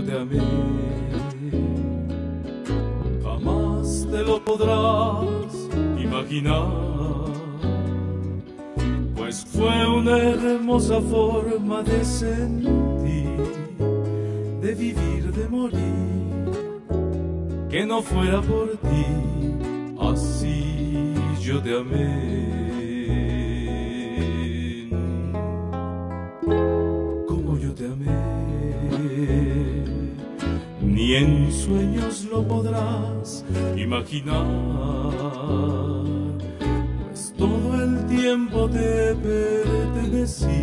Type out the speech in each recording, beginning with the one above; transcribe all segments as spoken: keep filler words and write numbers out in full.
te amé. Jamás te lo podrás imaginar, pues fue una hermosa forma de sentir, de vivir, de morir, que no fuera por ti, así yo te amé. Como yo te amé, ni en sueños lo podrás imaginar, pues todo el tiempo te pertenecí,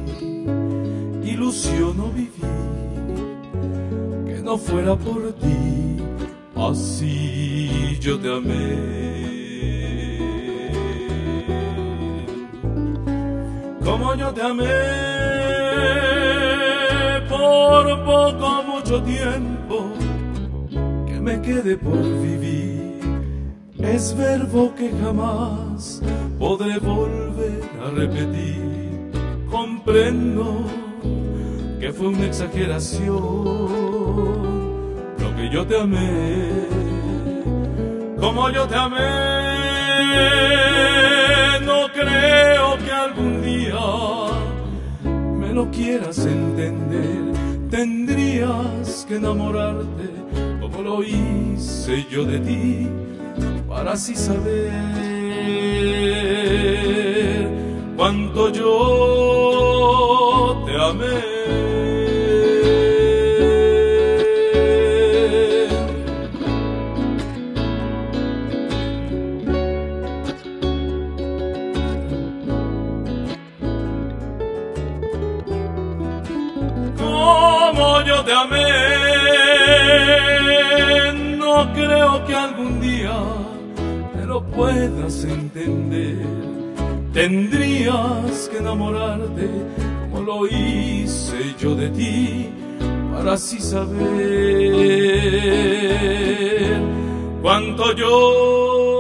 ilusiono vivir, que no fuera por ti, así yo te amé. Como yo te amé, por poco mucho tiempo que me quede por vivir, es verbo que jamás podré volver a repetir. Comprendo que fue una exageración lo que yo te amé. Como yo te amé, no creo que algún día me lo quieras entender. Tendrías que enamorarte como lo hice yo de ti, para así saber cuánto yo te amé. Como yo te amé, no creo que algún día te lo puedas entender. Tendrías que enamorarte como lo hice yo de ti, para así saber cuánto yo